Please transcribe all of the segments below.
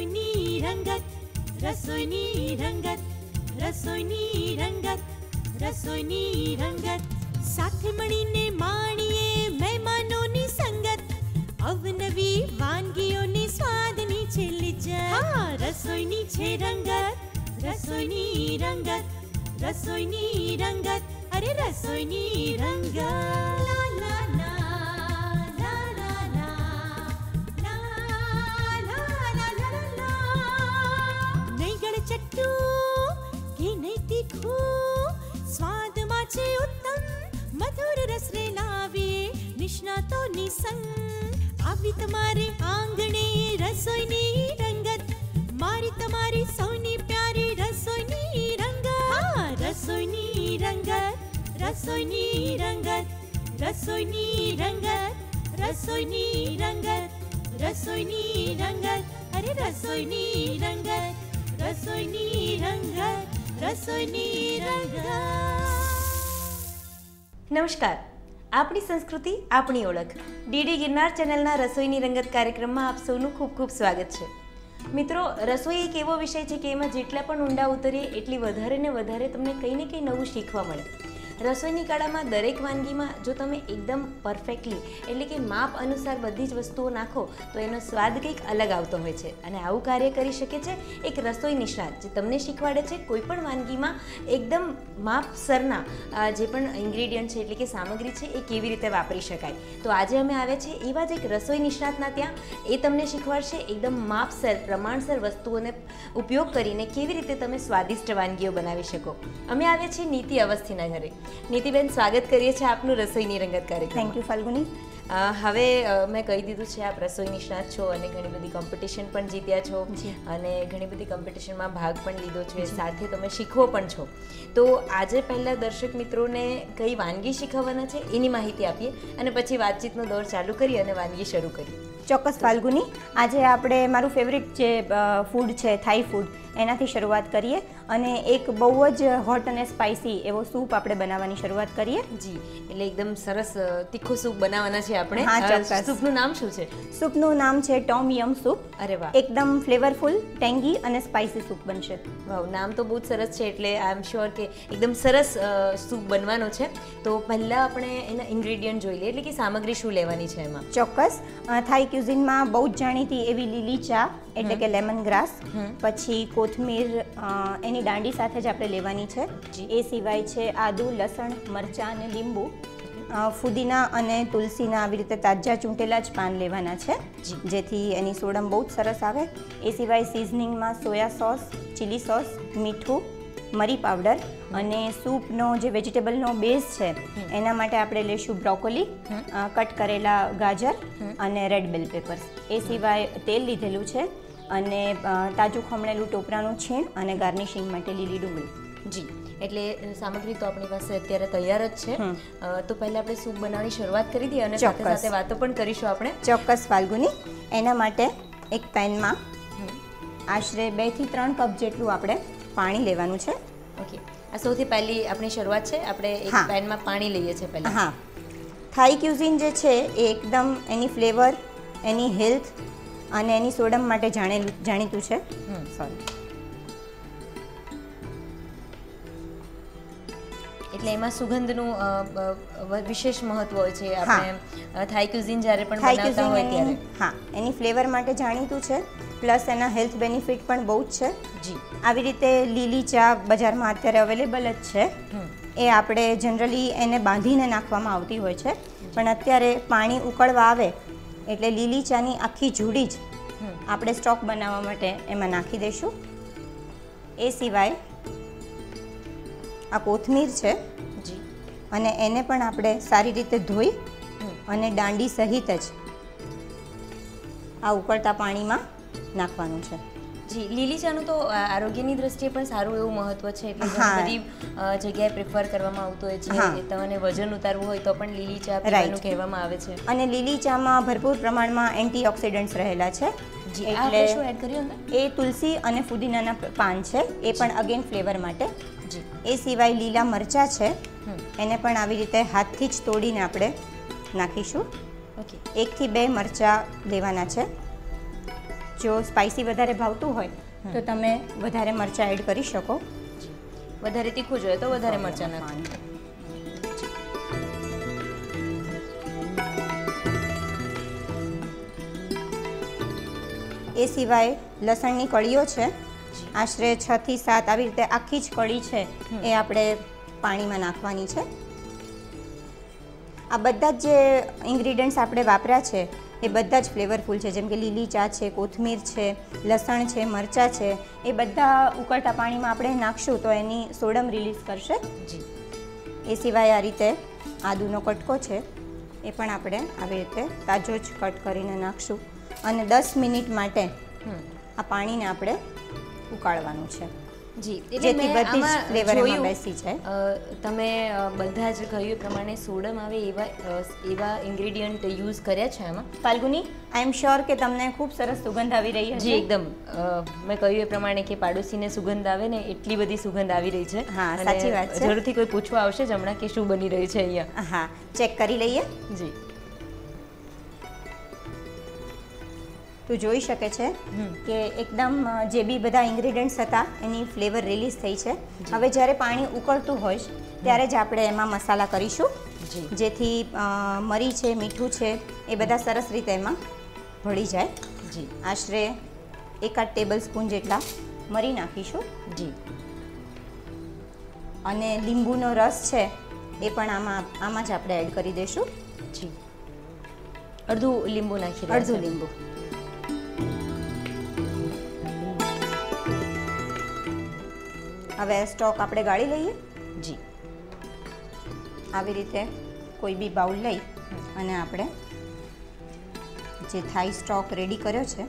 રસોઈ ની રંગત, રસોઈ ની રંગત, રસોઈ ની રંગત, રસોઈ ની રંગત. સાથે મળીને માણીએ મહેમાનોની સંગત, અવનવી વાનગીઓની સ્વાદની છે લિજ્જત. હા, રસોઈની છે રંગત, રસોઈની રંગત, રસોઈની રંગત, અરે રસોઈની રંગત. લા લા લા લા લા લા લા લા લા. નહીં ગળચટ્ટું કે નહીં તીખું, સ્વાદમાં છે ઉત્તમ, મધુર રસ રે લાવીએ નિષ્ણાતોની સંગ. આવી તમારે આંગણે રસોઈની રંગત, મારી તમારી સૌની પ્યારી રસોઈની રંગત. હા, રસોઈની રંગત, રસોઈની રંગત, રસોઈની રંગત, રસોઈની રંગત, રસોઈની રંગત, અરે રસોઈની રંગત, રસોઈની રંગત, રસોઈની રંગત. નમસ્કાર, આપણી સંસ્કૃતિ આપણી ઓળખ ડીડી ગિરનાર ચેનલના રસોઈની રંગત કાર્યક્રમમાં આપ સૌનું ખૂબ ખૂબ સ્વાગત છે. મિત્રો, રસોઈ એક એવો વિષય છે કે એમાં જેટલા પણ ઊંડા ઉતરીએ એટલી વધારે ને વધારે તમને કંઈ ને કંઈ નવું શીખવા મળે. રસોઈની કળામાં દરેક વાનગીમાં જો તમે એકદમ પરફેક્ટલી એટલે કે માપ અનુસાર બધી જ વસ્તુઓ નાખો તો એનો સ્વાદ કંઈક અલગ આવતો હોય છે. અને આવું કાર્ય કરી શકે છે એક રસોઈ નિષ્ણાત, જે તમને શીખવાડે છે કોઈ પણ વાનગીમાં એકદમ માપસરના જે પણ ઇન્ગ્રેડિયન્ટ છે એટલે કે સામગ્રી છે એ કેવી રીતે વાપરી શકાય. તો આજે અમે આવ્યા છે એવા જ એક રસોઈ નિષ્ણાતના ત્યાં. એ તમને શીખવાડશે એકદમ માપસર પ્રમાણસર વસ્તુઓને ઉપયોગ કરીને કેવી રીતે તમે સ્વાદિષ્ટ વાનગીઓ બનાવી શકો. અમે આવ્યા છીએ નીતિ અવસ્થીના ઘરે. નીતિબેન, સ્વાગત કરીએ છીએ આપનું રસોઈની રંગત કાર્યક્રમ. Thank you Falguni. હવે મેં કહી દીધું છે આપ રસોઈ નિષ્ણાત છો અને ઘણી બધી કોમ્પિટિશન પણ જીત્યા છો અને ઘણી બધી કોમ્પિટિશનમાં ભાગ પણ લીધો છે, સાથે તમે શીખવો પણ છો. તો આજે પહેલાં દર્શક મિત્રોને કઈ વાનગી શીખવવાના છે એની માહિતી આપીએ અને પછી વાતચીતનો દોર ચાલુ કરી અને વાનગી શરૂ કરી. ચોક્કસ ફાલ્ગુની. આજે આપણે મારું ફેવરિટ જે ફૂડ છે થાઈ ફૂડ, એનાથી શરૂઆત કરીએ અને એક બહુ જ હોટ અને સ્પાઇસી એવો સૂપ આપણે બનાવવાની શરૂઆત કરીએ. જી, એટલે એકદમ સરસ તીખો સૂપ બનાવવાના છે આપણે. હા, ચોક્કસ. સૂપનું નામ શું છે? સૂપનું નામ છે ટોમ યમ સૂપ. અરે વાહ, એકદમ ફ્લેવરફુલ, ટેંગી અને સ્પાઇસી સૂપ બનશે. વાવ, નામ તો બહુ જ સરસ છે, એટલે આઈ એમ શ્યોર કે એકદમ સરસ સૂપ બનવાનો છે. તો પહેલાં આપણે એના ઇન્ગ્રેડિયન્ટ જોઈ લઈએ, એટલે કે સામગ્રી શું લેવાની છે એમાં. ચોક્કસ. થાઈ ક્યુઝિનમાં બહુ જ જાણીતી એવી લીલી ચા એટલે કે લેમન ગ્રાસ, પછી કોથમીર એની દાંડી સાથે જ આપણે લેવાની છે. એ સિવાય છે આદુ, લસણ, મરચાં અને લીંબુ, ફુદીના અને તુલસીના આવી રીતે તાજા ચૂંટેલા જ પાન લેવાના છે, જેથી એની સોડમ બહુ જ સરસ આવે. એ સિવાય સિઝનિંગમાં સોયા સોસ, ચીલી સોસ, મીઠું, મરી પાવડર અને સૂપનો જે વેજીટેબલનો બેઝ છે એના માટે આપણે લઈશું બ્રોકોલી, કટ કરેલા ગાજર અને રેડ બેલ પેપર્સ. એ સિવાય તેલ લીધેલું છે અને તાજું ખમણેલું ટોપરાનું છીણ અને ગાર્નિશિંગ માટે લીલી ડુંગળી. જી, એટલે સામગ્રી તો આપણી પાસે અત્યારે તૈયાર જ છે. તો પહેલાં આપણે સૂપ બનાવવાની શરૂઆત કરી દઈએ અને સાથે સાથે વાતો પણ કરીશું આપણે. ચોક્કસ ફાલ્ગુની. એના માટે એક પેનમાં આશરે 2 થી 3 કપ જેટલું આપણે પાણી લેવાનું છે. ઓકે, આ સૌથી પહેલી આપણી શરૂઆત છે. આપણે એક પેનમાં પાણી લઈએ છીએ પહેલાં. હા, થાઈ ક્યુઝિન જે છે એ એકદમ એની ફ્લેવર, એની હેલ્થ અને એની સોડમ માટે જાણીતું છે. સોરી, એટલે એમાં સુગંધનું વિશેષ મહત્વ હોય છે. આપણે થાઈ ક્યુઝિન જ્યારે પણ બનાવતા હોય ત્યારે હા, એની ફ્લેવર માટે જાણીતું છે, પ્લસ એના હેલ્થ બેનિફિટ પણ બહુ જ છે. જી, આવી રીતે લીલી ચા બજારમાં અત્યારે અવેલેબલ જ છે. એ આપણે જનરલી એને બાંધીને નાખવામાં આવતી હોય છે, પણ અત્યારે પાણી ઉકળવા આવે એટલે લીલી ચાની આખી જુડી જ આપણે સ્ટોક બનાવવા માટે એમાં નાખી દઈશું. એ સિવાય આ કોથમીર છે અને એને પણ આપણે સારી રીતે ધોઈ અને દાંડી સહિત જ આ ઉકળતા પાણીમાં નાખવાનું છે. જી, લીલી ચાનું તો આરોગ્યની દ્રષ્ટિએ પણ સારું એવું મહત્વ છે, એટલે ઘણી બધી જગ્યાએ પ્રિફર કરવામાં આવતું હોય છે. તમને વજન ઉતારવું હોય તો પણ લીલી ચા પીવાનું કહેવામાં આવે છે. અને લીલી ચામાં ભરપૂર પ્રમાણમાં એન્ટીઓક્સિડન્ટ્સ રહેલા છે. એટલે શું એડ કર્યું અંદર? એ તુલસી અને ફુદીનાના પાન છે, એ પણ અગેન ફ્લેવર માટે. જી, એ સિવાય લીલા મરચાં છે, એને પણ આવી રીતે હાથથી જ તોડીને આપણે નાખીશું. ઓકે, 1 થી 2 મરચાં લેવાના છે. જો સ્પાઇસી વધારે ભાવતું હોય તો તમે વધારે મરચાં એડ કરી શકો. વધારે તીખું જોઈએ તો વધારે મરચાં નાખવાનું. એ સિવાય લસણની કળીઓ છે, આશરે 6 થી 7 આવી રીતે આખી જ કળી છે એ આપણે પાણીમાં નાખવાની છે. આ બધા જ જે ઇન્ગ્રીડિયન્ટ્સ આપણે વાપર્યા છે એ બધા જ ફ્લેવરફુલ છે, જેમ કે લીલી ચા છે, કોથમીર છે, લસણ છે, મરચાં છે, એ બધા ઉકળતા પાણીમાં આપણે નાખશું તો એની સોડમ રિલીઝ કરશે. એ સિવાય આ રીતે આદુનો કટકો છે એ પણ આપણે આવી રીતે તાજો જ કટ કરીને નાખશું અને 10 મિનિટ માટે આ પાણીને આપણે ઉકાળવાનું છે. જી, જેથી બધી જ ફ્લેવર એમાં બેસી જાય. તમે બધા જ કહ્યું પ્રમાણે સોડમ આવે એવા ઇન્ગ્રેડિયન્ટ યુઝ કર્યા છે એમાં. ફાલ્ગુની, આઈ એમ શ્યોર કે તમને ખૂબ સરસ સુગંધ આવી રહી હશે. જી, એકદમ. મેં કહ્યું એ પ્રમાણે કે પાડોશીને સુગંધ આવે ને એટલી બધી સુગંધ આવી રહી છે. હા, સાચી વાત છે. જરૂરથી કોઈ પૂછવા આવશે જ હમણાં કે શું બની રહ્યું છે અહીંયા. હા, ચેક કરી લઈએ. જી, તું જોઈ શકે છે કે એકદમ જે બી બધા ઇન્ગ્રેડિયન્ટ્સ હતા એની ફ્લેવર રિલીઝ થઈ છે. હવે જ્યારે પાણી ઉકળતું હોય ત્યારે જ આપણે એમાં મસાલા કરીશું, જેથી મરી છે, મીઠું છે, એ બધા સરસ રીતે એમાં ભળી જાય. જી, આશરે 1 ટેબલ સ્પૂન જેટલા મરી નાખીશું. જી, અને લીંબુનો રસ છે એ પણ આમાં જ આપણે એડ કરી દઈશું. જી, અડધું લીંબુ નાખી રહ્યા અડધું છે. લીંબુ. હવે સ્ટોક આપણે ગાળી લઈએ. જી, આવી રીતે કોઈ બી બાઉલ લઈ અને આપણે જે થાઈ સ્ટોક રેડી કર્યો છે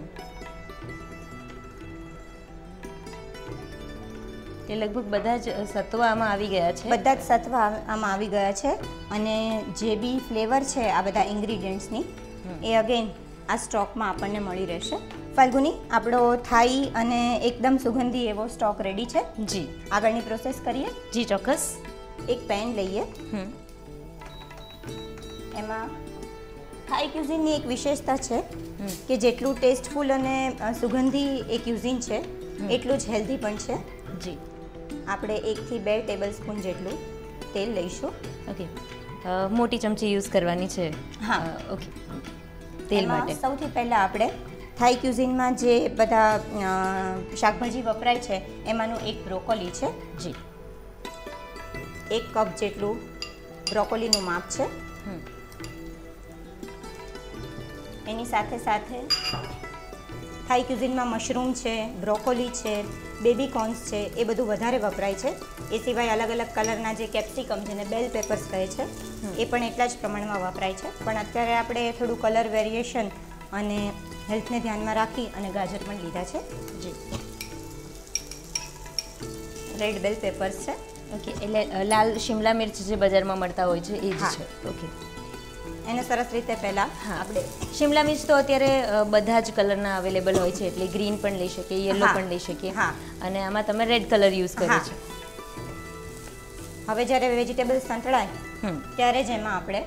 તે લગભગ બધા જ સત્વ આમાં આવી ગયા છે. બધા જ સત્વ આમાં આવી ગયા છે અને જે બી ફ્લેવર છે આ બધા ઇન્ગ્રીડિયન્ટ્સની એ અગેન આ સ્ટોકમાં આપણને મળી રહેશે. ફાલ્ગુની, આપણો થાઈ અને એકદમ સુગંધી એવો સ્ટોક રેડી છે. જી, આગળની પ્રોસેસ કરીએ. જી, ચોક્કસ. એક પેન લઈએ. એમાં થાઈ ક્યુઝિનની એક વિશેષતા છે કે જેટલું ટેસ્ટફુલ અને સુગંધી એ ક્યુઝિન છે એટલું જ હેલ્ધી પણ છે. જી, આપણે 1 થી 2 ટેબલ સ્પૂન જેટલું તેલ લઈશું. ઓકે, મોટી ચમચી યુઝ કરવાની છે. હા, ઓકે. તેલ માટે સૌથી પહેલાં આપણે થાઈ ક્યુઝિનમાં જે બધા શાકભાજી વપરાય છે એમાંનું એક બ્રોકોલી છે. જી, 1 કપ જેટલું બ્રોકોલીનું માપ છે. એની સાથે સાથે થાઈ ક્યુઝિનમાં મશરૂમ છે, બ્રોકોલી છે, બેબી કોર્ન્સ છે, એ બધું વધારે વપરાય છે. એ સિવાય અલગ અલગ કલરના જે કેપ્સિકમ જેને બેલ પેપર્સ કહે છે એ પણ એટલા જ પ્રમાણમાં વપરાય છે. પણ અત્યારે આપણે થોડું કલર વેરિએશન અને હેલ્થને ધ્યાનમાં રાખી અને ગાજર પણ લીધા છે. જી, રેડ બેલ પેપર્સ છે. ઓકે, એટલે લાલ શિમલા મિર્ચ જે બજારમાં મળતા હોય છે એ જ છે. ઓકે, એને સરસ રીતે પહેલાં આપણે શિમલા મિર્ચ તો અત્યારે બધા જ કલરના અવેલેબલ હોય છે, એટલે ગ્રીન પણ લઈ શકીએ, યલો પણ લઈ શકીએ. હા, અને આમાં તમે રેડ કલર યુઝ કર્યો છે. હવે જ્યારે વેજીટેબલ સંતળાય ત્યારે જ એમાં આપણે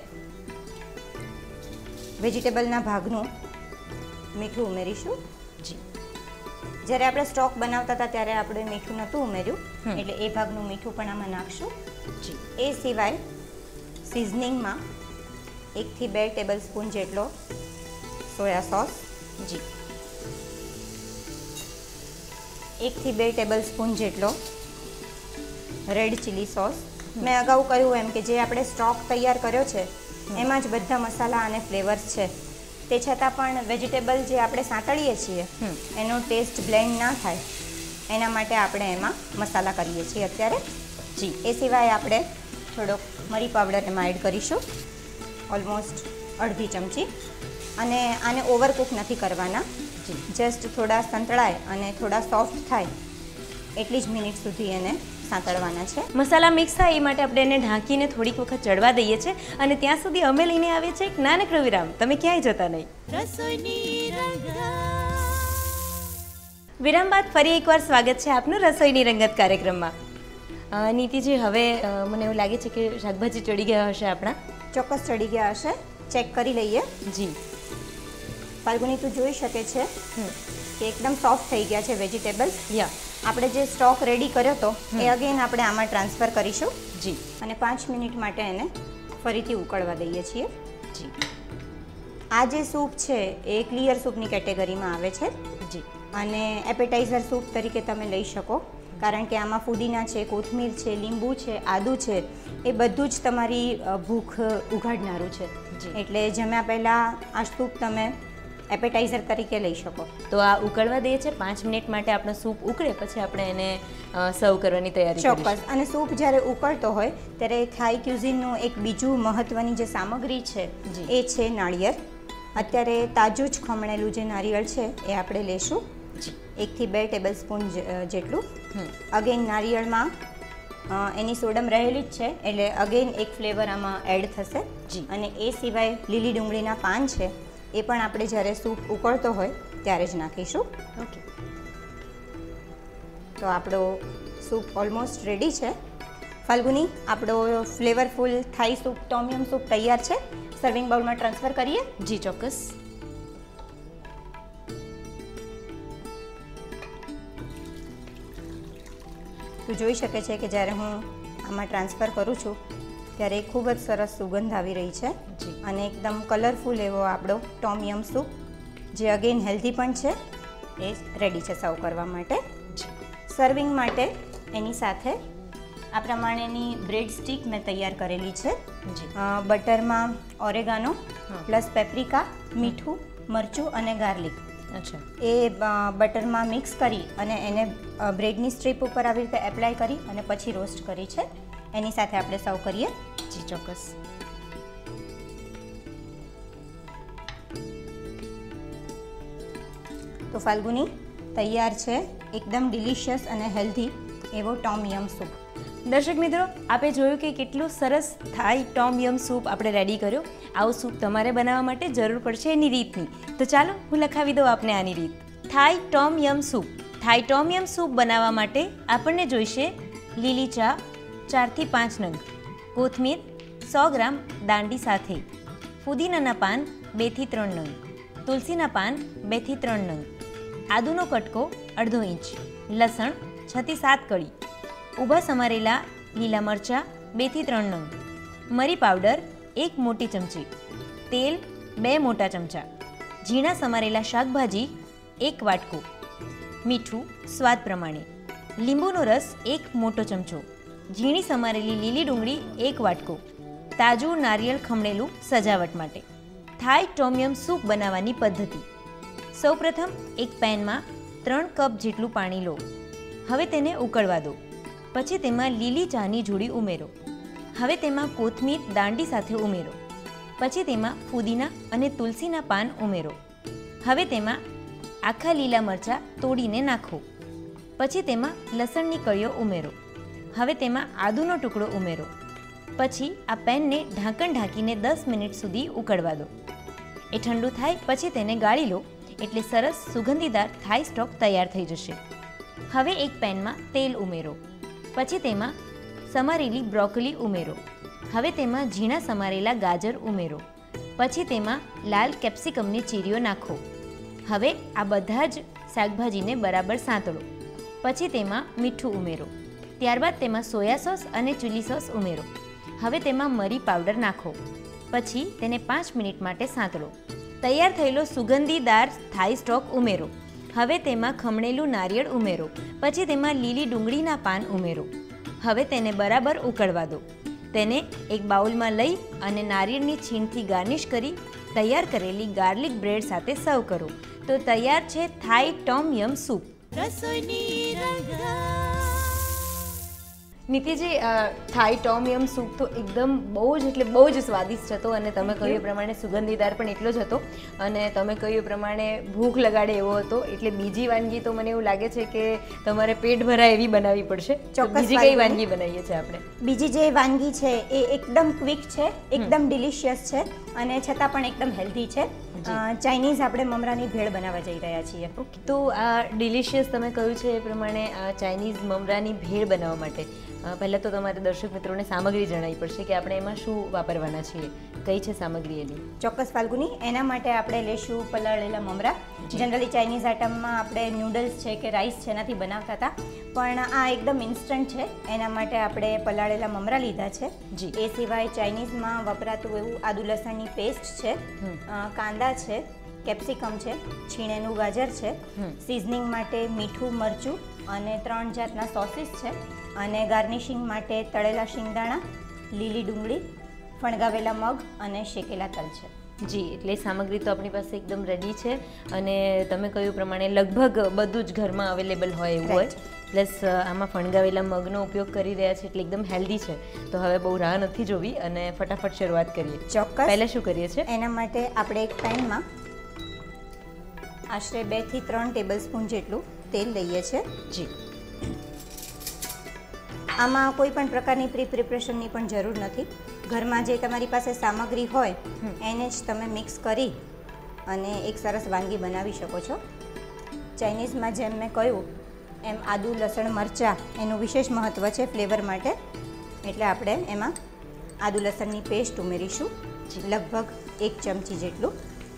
વેજીટેબલના ભાગનું મીઠું ઉમેરીશું. જી, જ્યારે આપણે સ્ટોક બનાવતા હતા ત્યારે આપણે મીઠું નહોતું ઉમેર્યું, એટલે એ ભાગનું મીઠું પણ આમાં નાખશું. જી, એ સિવાય સિઝનિંગમાં 1 થી 2 ટેબલ સ્પૂન જેટલો સોયા સોસ. જી, 1 થી 2 ટેબલ સ્પૂન જેટલો રેડ ચીલી સોસ. મેં અગાઉ કહ્યું એમ કે જે આપણે સ્ટોક તૈયાર કર્યો છે એમાં જ બધા મસાલા અને ફ્લેવર્સ છે, તે છતાં પણ વેજીટેબલ જે આપણે સાંતળીએ છીએ એનો ટેસ્ટ બ્લેન્ડ ના થાય એના માટે આપણે એમાં મસાલા કરીએ છીએ અત્યારે. જી, એ સિવાય આપણે થોડોક મરી પાવડર એમાં એડ કરીશું, ઓલમોસ્ટ અડધી ચમચી. અને આને ઓવરકુક નથી કરવાના, જસ્ટ થોડા સંતળાય અને થોડા સોફ્ટ થાય એટલી જ મિનિટ સુધી એને સાંતળવાના છે. મસાલા મિક્સ થાય એ માટે આપણે એને ઢાંકીને થોડીક વખત ચડવા દઈએ છીએ અને ત્યાં સુધી અમે લઈને આવીએ છીએ એક નાનકડો વિરામ. તમે ક્યાંય જતા નહીં. રસોઈની રંગત. વિરામ બાદ ફરી એકવાર સ્વાગત છે આપનું રસોઈની રંગત કાર્યક્રમમાં. નીતિજી, હવે મને એવું લાગે છે કે શાકભાજી ચડી ગયા હશે આપણા. ચોક્કસ ચડી ગયા હશે, ચેક કરી લઈએ. જી, ફાલ્ગુની તું જોઈ શકે છે કે એકદમ સોફ્ટ થઈ ગયા છે વેજીટેબલ્સ. યા આપણે જે સ્ટોક રેડી કર્યો હતો એ અગેન આપણે આમાં ટ્રાન્સફર કરીશું જી અને 5 મિનિટ માટે એને ફરીથી ઉકળવા દઈએ છીએ. જી આ જે સૂપ છે એ ક્લિયર સૂપની કેટેગરીમાં આવે છે જી અને એપેટાઇઝર સૂપ તરીકે તમે લઈ શકો, કારણ કે આમાં ફુદીના છે, કોથમીર છે, લીંબુ છે, આદુ છે, એ બધું જ તમારી ભૂખ ઉઘાડનારું છે. એટલે જમ્યા પહેલાં આ સૂપ તમે એપેટાઇઝર તરીકે લઈ શકો. તો આ ઉકળવા દે છે 5 મિનિટ માટે. આપણો સૂપ ઉકળે પછી આપણે એને સર્વ કરવાની તૈયારી કરીશું. ચોક્કસ. અને સૂપ જ્યારે ઉકળતો હોય ત્યારે થાઈ ક્યુઝિનનું એક બીજું મહત્ત્વની જે સામગ્રી છે એ છે નાળિયેર. અત્યારે તાજું જ ખમણેલું જે નારિયેળ છે એ આપણે લેશું 1 થી 2 ટેબલ સ્પૂન જેટલું. અગેન નારિયેળમાં એની સોડમ રહેલી જ છે એટલે અગેન એક ફ્લેવર આમાં એડ થશે. અને એ સિવાય લીલી ડુંગળીના પાન છે એ પણ આપણે જ્યારે સૂપ ઉકળતો હોય ત્યારે જ નાખીશું. ઓકે, તો આપણો સૂપ ઓલમોસ્ટ રેડી છે. ફાલ્ગુની, આપણો ફ્લેવરફુલ થાઈ સૂપ, ટોમ યમ સૂપ તૈયાર છે. સર્વિંગ બાઉલમાં ટ્રાન્સફર કરીએ. જી ચોક્કસ. તું જોઈ શકે છે કે જ્યારે હું આમાં ટ્રાન્સફર કરું છું ત્યારે ખૂબ જ સરસ સુગંધ આવી રહી છે અને એકદમ કલરફુલ એવો આપણો ટોમ યમ સૂપ, જે અગેન હેલ્ધી પણ છે, એ રેડી છે સર્વ કરવા માટે. સર્વિંગ માટે એની સાથે આ પ્રમાણેની બ્રેડ સ્ટીક મેં તૈયાર કરેલી છે. બટરમાં ઓરેગાનો પ્લસ પેપ્રિકા, મીઠું, મરચું અને ગાર્લિક એ બટરમાં મિક્સ કરી અને એને બ્રેડની સ્ટ્રીપ ઉપર આવી રીતે એપ્લાય કરી અને પછી રોસ્ટ કરી છે. એની સાથે આપણે સર્વ કરીએ. જી ચોક્કસ. તો ફાલ્ગુની, તૈયાર છે એકદમ ડિલિશિયસ અને હેલ્ધી એવો ટોમ યમ સૂપ. દર્શક મિત્રો, આપે જોયું કે કેટલું સરસ થાઈ ટોમ યમ સૂપ આપણે રેડી કર્યો. આવું સૂપ તમારે બનાવવા માટે જરૂર પડશે એની રીતની. તો ચાલો હું લખાવી દઉં આપને આની રીત. Thai tom yum soup. Thai tom yum soup બનાવવા માટે આપણને જોઈશે લીલી ચા 4 થી 5 નંગ, કોથમીર 100 ગ્રામ દાંડી સાથે, ફુદીનાના પાન 2 થી 3 નંગ, તુલસીના પાન 2 થી 3 નંગ, આદુનો કટકો 1/2 ઇંચ, લસણ 6 થી 7 કળી, ઊભા સમારેલા લીલા મરચાં 2 થી 3 નંગ, મરી પાવડર 1 મોટી ચમચી, તેલ 2 મોટા ચમચા, ઝીણા સમારેલા શાકભાજી 1 વાટકો, મીઠું સ્વાદ પ્રમાણે, લીંબુનો રસ 1 મોટો ચમચો, ઝીણી સમારેલી લીલી ડુંગળી 1 વાટકો, તાજું નારિયેળ ખમણેલું સજાવટ માટે. થાઈ ટોમ યમ સૂપ બનાવવાની પદ્ધતિ. સૌપ્રથમ એક પેનમાં 3 કપ જેટલું પાણી લો. હવે તેને ઉકળવા દો. પછી તેમાં લીલી ચાની જોડી ઉમેરો. હવે તેમાં કોથમીર દાંડી સાથે ઉમેરો. પછી તેમાં ફુદીના અને તુલસીના પાન ઉમેરો. હવે તેમાં આખા લીલા મરચાં તોડીને નાખો. પછી તેમાં લસણની કળીઓ ઉમેરો. હવે તેમાં આદુનો ટુકડો ઉમેરો. પછી આ પેનને ઢાંકણ ઢાંકીને 10 મિનિટ સુધી ઉકળવા દો. એ ઠંડુ થાય પછી તેને ગાળી લો એટલે સરસ સુગંધીદાર થાઈ સ્ટોક તૈયાર થઈ જશે. હવે એક પેનમાં તેલ ઉમેરો. પછી તેમાં સમારેલી બ્રોકોલી ઉમેરો. હવે તેમાં ઝીણા સમારેલા ગાજર ઉમેરો. પછી તેમાં લાલ કેપ્સિકમની ચીરીઓ નાખો. હવે આ બધા જ શાકભાજીને બરાબર સાંતળો. પછી તેમાં મીઠું ઉમેરો. ત્યારબાદ તેમાં સોયા સોસ અને ચીલી સોસ ઉમેરો. હવે તેમાં મરી પાવડર નાખો. પછી તેને 5 મિનિટ માટે સાંતળો. તૈયાર થયેલો સુગંધીદાર થાઈ સ્ટોક ઉમેરો. હવે તેમાં ખમણેલું નારિયેળ ઉમેરો. પછી તેમાં લીલી ડુંગળીના પાન ઉમેરો. હવે તેને બરાબર ઉકળવા દો. તેને એક બાઉલમાં લઈ અને નારિયેળની છીણથી ગાર્નિશ કરી તૈયાર કરેલી ગાર્લિક બ્રેડ સાથે સર્વ કરો. તો તૈયાર છે થાઈ ટોમ યમ સૂપ. રસોઈ ની રંગત. નીતિજી, થાઈ ટોમ યમ સૂપ તો એકદમ બહુ જ સ્વાદિષ્ટ હતો અને તમે કહ્યું એ પ્રમાણે સુગંધીદાર પણ એટલો જ હતો અને તમે કહ્યું એ પ્રમાણે ભૂખ લગાડે એવો હતો. એટલે બીજી વાનગી તો મને એવું લાગે છે કે તમારે પેટ ભરાય એવી બનાવવી પડશે. બીજી કઈ વાનગી બનાવીએ છીએ આપણે? બીજી જે વાનગી છે એ એકદમ ક્વિક છે, એકદમ ડિલિશિયસ છે અને છતાં પણ એકદમ હેલ્ધી છે. ચાઇનીઝ આપણે મમરાની ભેળ બનાવવા જઈ રહ્યા છીએ. તો આ ડિલિશિયસ તમે કહ્યું છે એ પ્રમાણે ચાઇનીઝ મમરાની ભેળ બનાવવા માટે પહેલાં તો તમારે દર્શક મિત્રોને સામગ્રી જણાવવી પડશે કે આપણે એમાં શું વાપરવાના છીએ, કઈ છે સામગ્રી એની. ચોક્કસ ફાલ્ગુની, એના માટે આપણે લેશું પલાળેલા મમરા. જનરલી ચાઇનીઝ આઇટમમાં આપણે નૂડલ્સ છે કે રાઈસ છે એનાથી બનાવતા હતા, પણ આ એકદમ ઇન્સ્ટન્ટ છે, એના માટે આપણે પલાળેલા મમરા લીધા છે. એ સિવાય ચાઇનીઝમાં વપરાતું એવું આદુ લસણની પેસ્ટ છે, કાંદા છે, કેપ્સિકમ છે, છીણેલું ગાજર છે, સિઝનિંગ માટે મીઠું મરચું અને 3 જાતના સોસીસ છે, અને ગાર્નિશિંગ માટે તળેલા શિંગદાણા, લીલી ડુંગળી, ફણગાવેલા મગ અને શેકેલા તલ છે. જી, એટલે સામગ્રી તો આપણી પાસે એકદમ રેડી છે અને તમે કહ્યું પ્રમાણે લગભગ બધું જ ઘરમાં અવેલેબલ હોય એવું હોય. પ્લસ આમાં ફણગાવેલા મગનો ઉપયોગ કરી રહ્યા છે એટલે એકદમ હેલ્ધી છે. તો હવે બહુ રાહ નથી જોવી અને ફટાફટ શરૂઆત કરીએ. ચોક્કસ. પહેલાં શું કરીએ છીએ? એના માટે આપણે એક પેનમાં આશરે 2 થી 3 ટેબલસ્પૂન જેટલું તેલ લઈએ છીએ. જી. આમાં કોઈ પણ પ્રકારની પ્રિપરેશનની પણ જરૂર નથી. ઘરમાં જે તમારી પાસે સામગ્રી હોય એને જ તમે મિક્સ કરી અને એક સરસ વાનગી બનાવી શકો છો. ચાઇનીઝમાં જેમ મેં કહ્યું એમ આદુ લસણ મરચાં એનું વિશેષ મહત્ત્વ છે ફ્લેવર માટે, એટલે આપણે એમાં આદુ લસણની પેસ્ટ ઉમેરીશું, લગભગ 1 ચમચી જેટલું.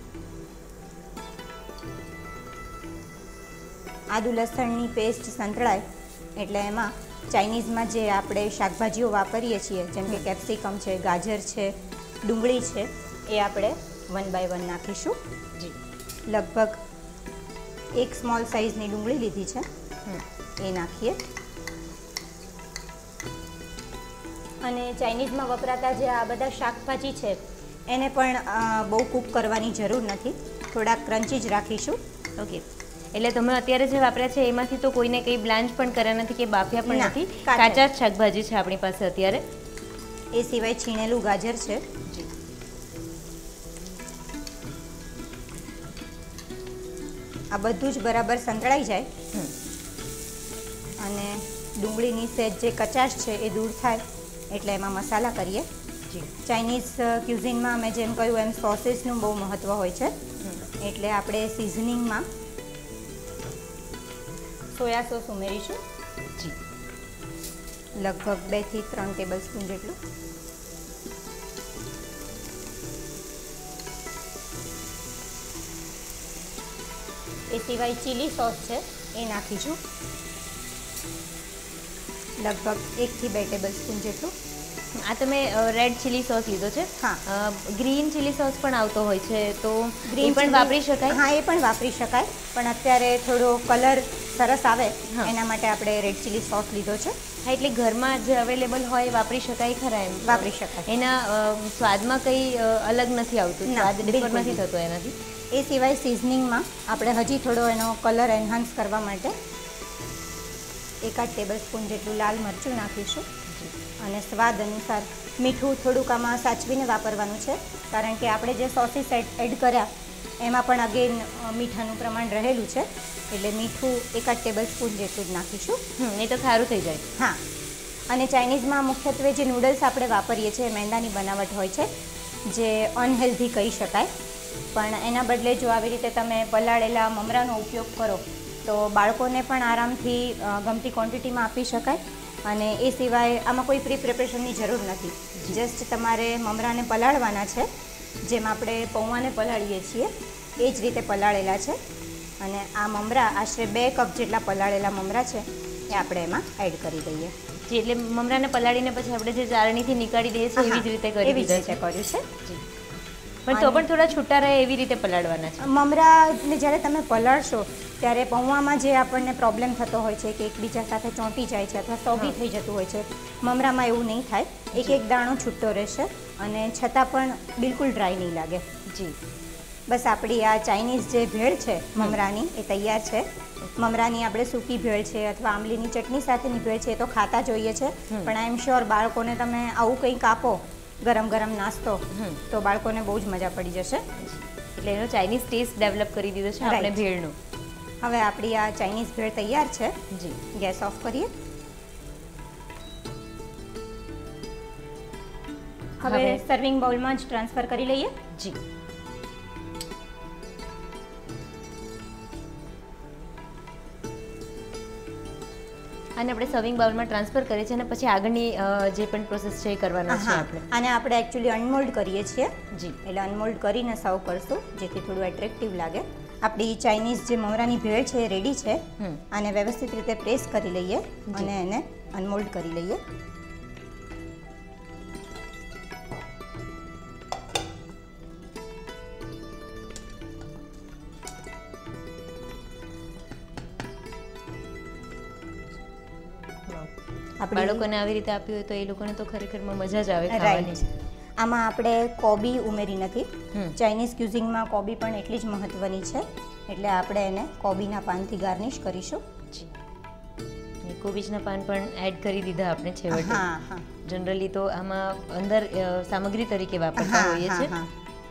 આદુ લસણની પેસ્ટ સંતળાય એટલે એમાં ચાઇનીઝમાં જે આપણે શાકભાજીઓ વાપરીએ છીએ જેમ કે કેપ્સિકમ છે, ગાજર છે, ડુંગળી છે, એ આપણે 1 બાય 1 નાખીશું. જી. લગભગ 1 સ્મોલ સાઇઝની ડુંગળી લીધી છે, એ નાખીએ. અને ચાઇનીઝમાં વપરાતા જે આ બધા શાકભાજી છે એને પણ બહુ કૂક કરવાની જરૂર નથી, થોડાક ક્રન્ચી જ રાખીશું. ઓકે, એટલે તમે અત્યારે જે વાપર્યા છે એમાંથી તો કોઈને કંઈ બ્લાન્ચ પણ કર્યા નથી કે બાફ્યા પણ નથી, કાચા જ શાકભાજી છે આપણી પાસે અત્યારે. એ સિવાય છીણેલું ગાજર છે. જી. આ બધું જ બરાબર સંતળાઈ જાય અને ડુંગળીની સહેજ જે કચાશ છે એ દૂર થાય એટલે એમાં મસાલા કરીએ. જી. ચાઇનીઝ ક્યુઝિનમાં મેં જેમ કહ્યું એમ સોસીસનું બહુ મહત્ત્વ હોય છે, એટલે આપણે સિઝનિંગમાં સોયા સોસ ઉમેરીશું. જી. લગભગ 2 થી 3 ટેબલસ્પૂન જેટલું. એ સિવાય ચીલી સોસ છે એ નાખીશું, લગભગ 1 થી 2 ટેબલસ્પૂન જેટલું. આ તમે રેડ ચીલી સોસ લીધો છે? હા. ગ્રીન ચીલી સોસ પણ આવતો હોય છે તો ગ્રીન પણ વાપરી શકાય? હા, એ પણ વાપરી શકાય, પણ અત્યારે થોડો કલર સરસ આવે એના માટે આપણે રેડ ચીલી સોસ લીધો છે. હા, એટલે ઘરમાં જે અવેલેબલ હોય વાપરી શકાય ખરા? એમ વાપરી શકાય. એના સ્વાદમાં કંઈ અલગ નથી આવતું, સ્વાદ ડિફર નથી થતો એનાથી. એ સિવાય સિઝનિંગમાં આપણે હજી થોડો એનો કલર એન્હાન્સ કરવા માટે 1 ટેબલસ્પૂન જેટલું લાલ મરચું નાખીશું અને સ્વાદ અનુસાર મીઠું થોડુંક આમાં સાચવીને વાપરવાનું છે, કારણ કે આપણે જે સોસીસ એડ કર્યા એમાં પણ અગેન મીઠાનું પ્રમાણ રહેલું છે, એટલે મીઠું 1 ટેબલસ્પૂન જેટલું જ નાખીશું. એ તો સારું થઈ જાય. હા, અને ચાઇનીઝમાં મુખ્યત્વે જે નૂડલ્સ આપણે વાપરીએ છીએ મેંદાની બનાવટ હોય છે, જે અનહેલ્ધી કહી શકાય, પણ એના બદલે જો આવી રીતે તમે પલાળેલા મમરાનો ઉપયોગ કરો તો બાળકોને પણ આરામથી ગમતી ક્વોન્ટિટીમાં આપી શકાય. અને એ સિવાય આમાં કોઈ પ્રિપરેશનની જરૂર નથી, જસ્ટ તમારે મમરાને પલાળવાના છે, જેમ આપણે પૌવાને પલાળીએ છીએ એ જ રીતે પલાળેલા છે. અને આ મમરા આશરે 2 કપ જેટલા પલાળેલા મમરા છે એ આપણે એમાં એડ કરી દઈએ. જી, એટલે મમરાને પલાળીને પછી આપણે જે ચાળણીથી નીકાળી દઈએ છીએ એવી જ રીતે કરી દીધા છે. કર્યું છે. જી, પણ તો પણ થોડા છૂટા રહે એવી રીતે પલાળવાના છે. મમરાને જ્યારે તમે પલાળશો ત્યારે પૌવામાં જે આપણને પ્રોબ્લેમ થતો હોય છે કે એકબીજા સાથે ચોંટી જાય છે અથવા સોગી થઈ જતું હોય છે, મમરામાં એવું નહીં થાય. એક દાણો છૂટો રહેશે અને છતાં પણ બિલકુલ ડ્રાય નહીં લાગે. જી, બસ આપણી આ ચાઇનીઝ જે ભેળ છે મમરાની એ તૈયાર છે. મમરાની આપણે સૂકી ભેળ છે અથવા આંબલીની ચટણી સાથેની ભેળ છે એ તો ખાતા જોઈએ છે, પણ આઈ એમ શ્યોર બાળકોને તમે આવું કંઈક આપો ગરમ ગરમ નાસ્તો તો બાળકોને બહુ જ મજા પડી જશે. એટલે એનો ચાઇનીઝ ટેસ્ટ ડેવલપ કરી દીધો છે આપણે ભેળનો. હવે આપણી આ ચાઇનીઝ ભેળ તૈયાર છે. જી, ગેસ ઓફ કરીએ. હવે સર્વિંગ બાઉલમાં જ ટ્રાન્સફર કરી લઈએ. જી. અને આપણે સર્વિંગ બાઉલમાં ટ્રાન્સફર કરીએ છીએ અને પછી આગળની જે પણ પ્રોસેસ છે એ કરવાનો છે આપણે. અને આપણે એકચ્યુઅલી અનમોલ્ડ કરીએ છીએ જી, એટલે અનમોલ્ડ કરીને સર્વ કરશું જેથી થોડું એટ્રેક્ટિવ લાગે. આપણી ચાઇનીઝ જે મમરાની ભેળ છે એ રેડી છે. આને વ્યવસ્થિત રીતે પ્રેસ કરી લઈએ અને એને અનમોલ્ડ કરી લઈએ. બાળકોને આવી રીતે આપ્યું હોય તો એ લોકોને તો ખરેખરમાં મજા જ આવે ખાવાની. આમાં આપણે કોબી ઉમેરી નથી. ચાઇનીઝ ક્યુઝિંગમાં કોબી પણ એટલી જ મહત્વની છે એટલે આપણે એને કોબીના પાનથી ગાર્નિશ કરીશું. કોબીજના પાન પણ એડ કરી દીધા આપણે છેવટે. જનરલી તો આમાં અંદર સામગ્રી તરીકે વાપરતા હોઈએ છીએ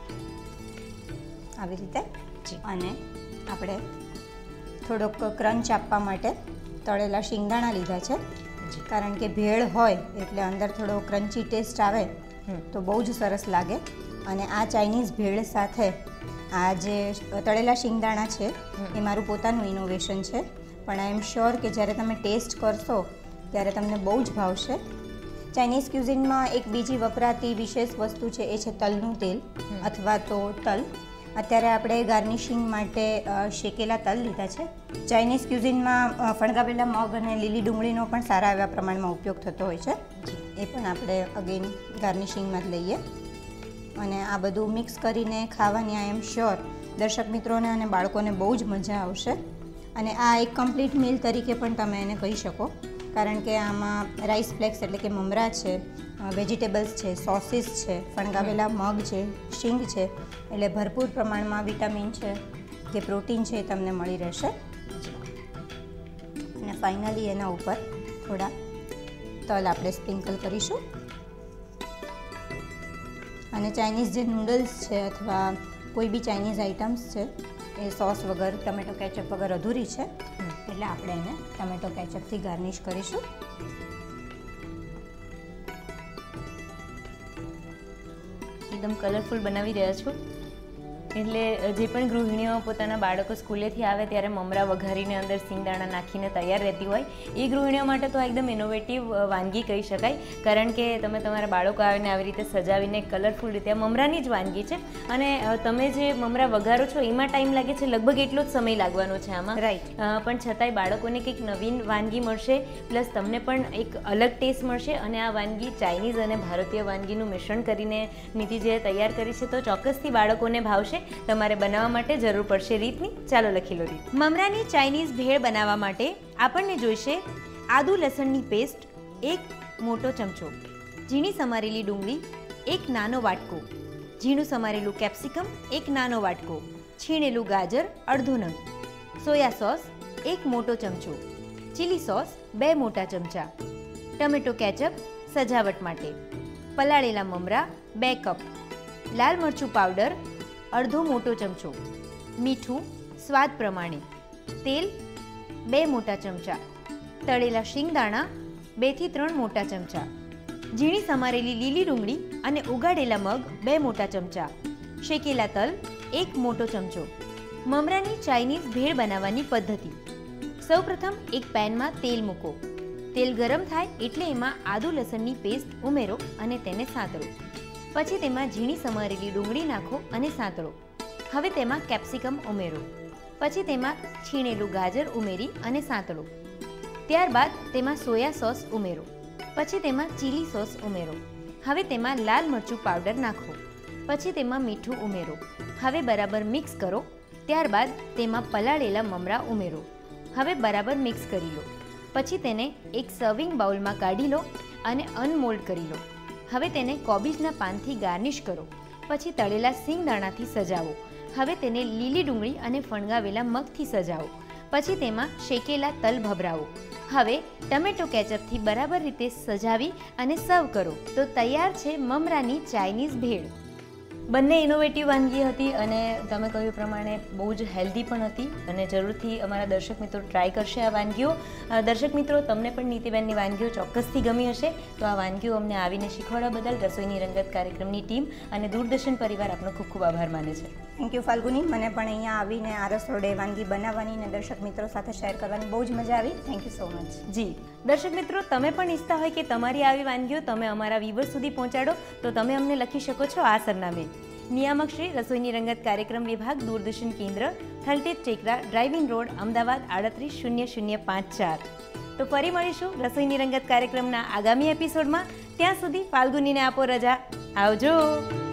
આવી રીતે. અને આપણે થોડોક ક્રંચ આપવા માટે તળેલા શિંગદાણા લીધા છે કારણ કે ભેળ હોય એટલે અંદર થોડો ક્રન્ચી ટેસ્ટ આવે તો બહુ જ સરસ લાગે. અને આ ચાઇનીઝ ભેળ સાથે આ જે તળેલા શિંગદાણા છે એ મારું પોતાનું ઇનોવેશન છે, પણ આઈ એમ શ્યોર કે જ્યારે તમે ટેસ્ટ કરશો ત્યારે તમને બહુ જ ભાવશે. ચાઇનીઝ ક્યુઝિનમાં એક બીજી વપરાતી વિશેષ વસ્તુ છે એ છે તલનું તેલ અથવા તો તલ. અત્યારે આપણે ગાર્નિશિંગ માટે શેકેલા તલ લીધા છે. ચાઇનીઝ ક્યુઝિનમાં ફણગાવેલા મગ અને લીલી ડુંગળીનો પણ સારા એવા પ્રમાણમાં ઉપયોગ થતો હોય છે. એ પણ આપણે અગેન ગાર્નિશિંગમાં જ લઈએ અને આ બધું મિક્સ કરીને ખાવાની આઈ એમ શ્યોર દર્શક મિત્રોને અને બાળકોને બહુ જ મજા આવશે. અને આ એક કમ્પ્લીટ મીલ તરીકે પણ તમે એને કહી શકો કારણ કે આમાં રાઈસ ફ્લેક્સ એટલે કે મમરા છે, વેજીટેબલ્સ છે, સોસીસ છે, ફણગાવેલા મગ છે, શીંગ છે, એટલે ભરપૂર પ્રમાણમાં વિટામિન છે કે પ્રોટીન છે એ તમને મળી રહેશે. અને ફાઇનલી એના ઉપર થોડા તલ આપણે સ્પ્રિંકલ કરીશું. અને ચાઇનીઝ જે નૂડલ્સ છે અથવા કોઈ બી ચાઇનીઝ આઇટમ્સ છે એ સોસ વગર ટમેટો કેચઅપ વગર અધૂરી છે એટલે આપણે એને ટમેટો કેચઅપથી ગાર્નિશ કરીશું. એકદમ કલરફુલ બનાવી રહ્યા છો એટલે જે પણ ગૃહિણીઓ પોતાના બાળકો સ્કૂલેથી આવે ત્યારે મમરા વઘારીને અંદર સિંગદાણા નાખીને તૈયાર રહેતી હોય એ ગૃહિણીઓ માટે તો એકદમ ઇનોવેટિવ વાનગી કહી શકાય કારણ કે તમે તમારા બાળકો આવીને આવી રીતે સજાવીને કલરફુલ રીતે મમરાની જ વાનગી છે. અને તમે જે મમરા વઘારો છો એમાં ટાઈમ લાગે છે, લગભગ એટલો જ સમય લાગવાનો છે આમાં. રાઈટ. પણ છતાંય બાળકોને કંઈક નવીન વાનગી મળશે પ્લસ તમને પણ એક અલગ ટેસ્ટ મળશે. અને આ વાનગી ચાઇનીઝ અને ભારતીય વાનગીનું મિશ્રણ કરીને નીતિજીએ તૈયાર કરી છે તો ચોક્કસથી બાળકોને ભાવશે. તમારે બનાવવા માટે જરૂર પડશે રીતની. ચાલો લખી લો રીત. મમરાની ચાઇનીઝ ભેળ બનાવવા માટે આપણને જોઈશે આદુ લસણની પેસ્ટ 1 મોટો ચમચો, ઝીણી સમારેલી ડુંગળી 1 નાનો વાટકો, ઝીણું સમારેલું કેપ્સિકમ 1 નાનો વાટકો, છીણેલું ગાજર અડધો નંગ, સોયા સોસ 1 મોટો ચમચો, ચીલી સોસ 2 મોટા ચમચા, ટમેટો કેચઅપ સજાવટ માટે, પલાળેલા મમરા 2 કપ, લાલ મરચું પાવડર અડધો મોટો ચમચો, મીઠું સ્વાદ પ્રમાણે, તેલ 2 મોટા ચમચા, તળેલા શિંગદાણા 2 થી 3 મોટા ચમચા, ઝીણી સમારેલી લીલી ડુંગળી અને ઉગાડેલા મગ 2 મોટા ચમચા, શેકેલા તલ 1 મોટો ચમચો. મમરાની ચાઇનીઝ ભેળ બનાવવાની પદ્ધતિ. સૌપ્રથમ એક પેનમાં તેલ મૂકો. તેલ ગરમ થાય એટલે એમાં આદુ લસણની પેસ્ટ ઉમેરો અને તેને સાંતળો. પછી તેમાં ઝીણી સમારેલી ડુંગળી નાખો અને સાંતળો. હવે તેમાં કેપ્સિકમ ઉમેરો. પછી તેમાં છીણેલું ગાજર ઉમેરી અને સાંતળો. ત્યારબાદ તેમાં સોયા સોસ ઉમેરો. પછી તેમાં ચીલી સોસ ઉમેરો. હવે તેમાં લાલ મરચું પાવડર નાખો. પછી તેમાં મીઠું ઉમેરો. હવે બરાબર મિક્સ કરો. ત્યારબાદ તેમાં પલાળેલા મમરા ઉમેરો. હવે બરાબર મિક્સ કરી લો. પછી તેને એક સર્વિંગ બાઉલમાં કાઢી લો અને અનમોલ્ડ કરી લો. હવે તેને કોબીજના પાનથી ગાર્નિશ કરો. પછી તળેલા સિંગદાણાથી સજાવો. હવે તેને લીલી ડુંગળી અને ફણગાવેલા મગથી સજાવો. પછી તેમાં શેકેલા તલ ભભરાવો. હવે ટમેટો કેચઅપથી બરાબર રીતે સજાવી અને સર્વ કરો તો તૈયાર છે મમરાની ચાઇનીઝ ભેળ. બંને ઇનોવેટિવ વાનગી હતી અને તમે કહ્યું પ્રમાણે બહુ જ હેલ્ધી પણ હતી અને જરૂરથી અમારા દર્શક મિત્રો ટ્રાય કરશે આ વાનગીઓ. દર્શક મિત્રો, તમને પણ નીતિબેનની વાનગીઓ ચોક્કસથી ગમી હશે તો આ વાનગીઓ અમને આવીને શીખવાડવા બદલ રસોઈની રંગત કાર્યક્રમની ટીમ અને દૂરદર્શન પરિવાર આપનો ખૂબ ખૂબ આભાર માને છે. Thank you Falguni. મને પણ અહીંયા આવીને આ રસોડે વાનગી બનાવવાની અને દર્શક મિત્રો સાથે શેર કરવાની બહુ જ મજા આવી. Thank you so much. જી દર્શક મિત્રો, તમે પણ ઈચ્છતા હોય કે તમારી આવી વાનગીઓ તમે અમારા વ્યુઅર્સ સુધી પહોંચાડો તો તમે અમને લખી શકો છો આ સરનામે: નિયામક શ્રી રસોઈની રંગત કાર્યક્રમ વિભાગ, દૂરદર્શન કેન્દ્ર, થલતેજ ટેકરા, ડ્રાઇવિંગ રોડ, અમદાવાદ 380054. તો ફરી મળીશું રસોઈની રંગત કાર્યક્રમના આગામી એપિસોડમાં. ત્યાં સુધી ફાલ્ગુનીને આપો રજા. આવજો.